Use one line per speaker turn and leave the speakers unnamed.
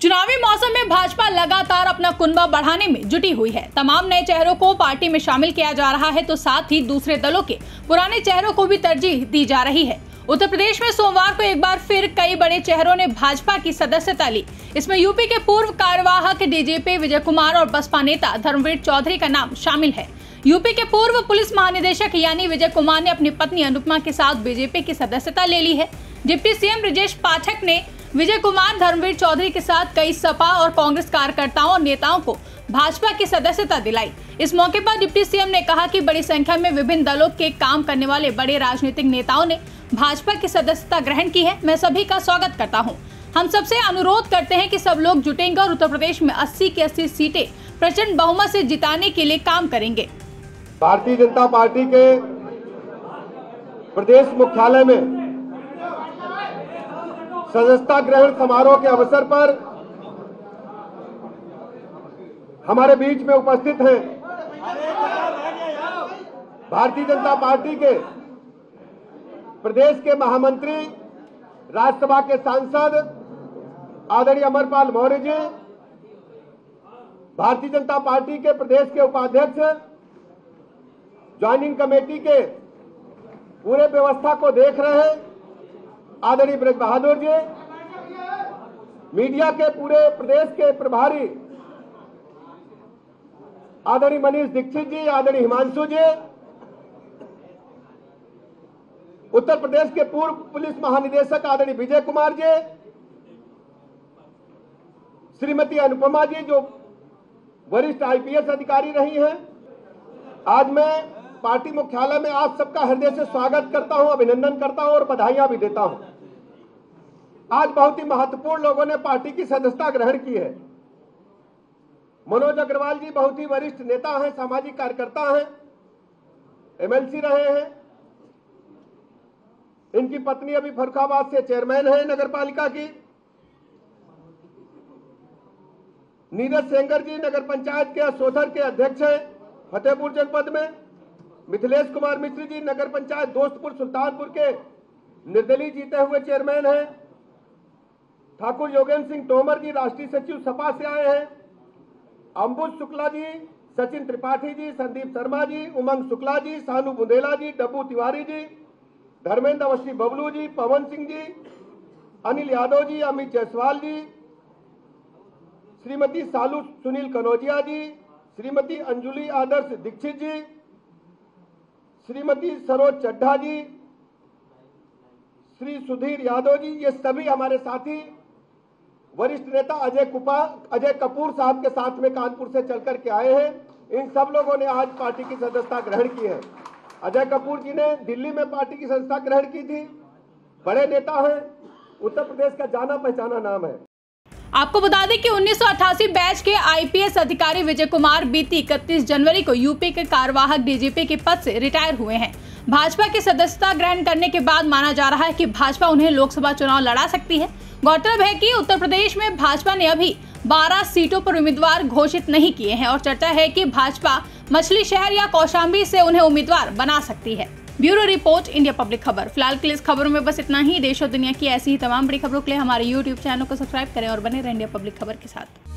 चुनावी मौसम में भाजपा लगातार अपना कुनबा बढ़ाने में जुटी हुई है। तमाम नए चेहरों को पार्टी में शामिल किया जा रहा है, तो साथ ही दूसरे दलों के पुराने चेहरों को भी तरजीह दी जा रही है। उत्तर प्रदेश में सोमवार को एक बार फिर कई बड़े चेहरों ने भाजपा की सदस्यता ली। इसमें यूपी के पूर्व कार्यवाहक डीजीपी विजय कुमार और बसपा नेता धर्मवीर चौधरी का नाम शामिल है। यूपी के पूर्व पुलिस महानिदेशक यानी विजय कुमार ने अपनी पत्नी अनुपमा के साथ बीजेपी की सदस्यता ले ली है। डिप्टी सीएम ब्रजेश पाठक ने विजय कुमार, धर्मवीर चौधरी के साथ कई सपा और कांग्रेस कार्यकर्ताओं और नेताओं को भाजपा की सदस्यता दिलाई। इस मौके पर डिप्टी सीएम ने कहा कि बड़ी संख्या में विभिन्न दलों के काम करने वाले बड़े राजनीतिक नेताओं ने भाजपा की सदस्यता ग्रहण की है। मैं सभी का स्वागत करता हूं। हम सबसे अनुरोध करते हैं कि सब लोग जुटेंगे और उत्तर प्रदेश में 80 की 80 सीटें प्रचंड बहुमत से जिताने के लिए काम करेंगे।
भारतीय जनता पार्टी के प्रदेश मुख्यालय में सदस्यता ग्रहण समारोह के अवसर पर हमारे बीच में उपस्थित हैं भारतीय जनता पार्टी के प्रदेश के महामंत्री, राज्यसभा के सांसद आदरणीय अमरपाल मौर्य जी, भारतीय जनता पार्टी के प्रदेश के उपाध्यक्ष, ज्वाइनिंग कमेटी के पूरे व्यवस्था को देख रहे आदरणीय ब्रज बहादुर जी, मीडिया के पूरे प्रदेश के प्रभारी आदरणीय मनीष दीक्षित जी, आदरणीय हिमांशु जी, उत्तर प्रदेश के पूर्व पुलिस महानिदेशक आदरणीय विजय कुमार जी, श्रीमती अनुपमा जी जो वरिष्ठ आईपीएस अधिकारी रही हैं। आज मैं पार्टी मुख्यालय में आप सबका हृदय से स्वागत करता हूं, अभिनंदन करता हूं और बधाइयां भी देता हूं। आज बहुत ही महत्वपूर्ण लोगों ने पार्टी की सदस्यता ग्रहण की है। मनोज अग्रवाल जी बहुत ही वरिष्ठ नेता हैं, सामाजिक कार्यकर्ता हैं, एमएलसी रहे हैं। इनकी पत्नी अभी फर्रुखाबाद से चेयरमैन है नगर पालिका की। नीरज सेंगर जी नगर पंचायत के असोधर के अध्यक्ष हैं फतेहपुर जनपद में। मिथिलेश कुमार मिश्र जी नगर पंचायत दोस्तपुर सुल्तानपुर के निर्दलीय जीते हुए चेयरमैन हैं। ठाकुर योगेंद्र सिंह तोमर जी राष्ट्रीय सचिव सपा से आए हैं। अंबुज शुक्ला जी, सचिन त्रिपाठी जी, संदीप शर्मा जी, उमंग शुक्ला जी, सानू बुंदेला जी, डब्बू तिवारी जी, धर्मेंद्र अवस्थी बबलू जी, पवन सिंह जी, अनिल यादव जी, अमित जायसवाल जी, श्रीमती सालू सुनील कनौजिया जी, श्रीमती अंजुली आदर्श दीक्षित जी, श्रीमती सरोज चड्ढा जी, श्री सुधीर यादव जी, ये सभी हमारे साथी वरिष्ठ नेता अजय कपूर साहब के साथ में कानपुर से चलकर के आए हैं। इन सब लोगों ने आज पार्टी की सदस्यता ग्रहण की है। अजय कपूर जी ने दिल्ली में पार्टी की सदस्यता ग्रहण की थी। बड़े नेता हैं, उत्तर प्रदेश का जाना पहचाना नाम है।
आपको बता दें कि 1988 बैच के आईपीएस अधिकारी विजय कुमार बीती 31 जनवरी को यूपी के कार्यवाहक डीजीपी के पद से रिटायर हुए हैं। भाजपा की सदस्यता ग्रहण करने के बाद माना जा रहा है कि भाजपा उन्हें लोकसभा चुनाव लड़ा सकती है। गौरतलब है कि उत्तर प्रदेश में भाजपा ने अभी 12 सीटों पर उम्मीदवार घोषित नहीं किए हैं और चर्चा है कि भाजपा मछली शहर या कौशाम्बी से उन्हें उम्मीदवार बना सकती है। ब्यूरो रिपोर्ट, इंडिया पब्लिक खबर। फिलहाल के लिए इस खबरों में बस इतना ही। देश और दुनिया की ऐसी ही तमाम बड़ी खबरों के लिए हमारे YouTube चैनल को सब्सक्राइब करें और बने रहें इंडिया पब्लिक खबर के साथ।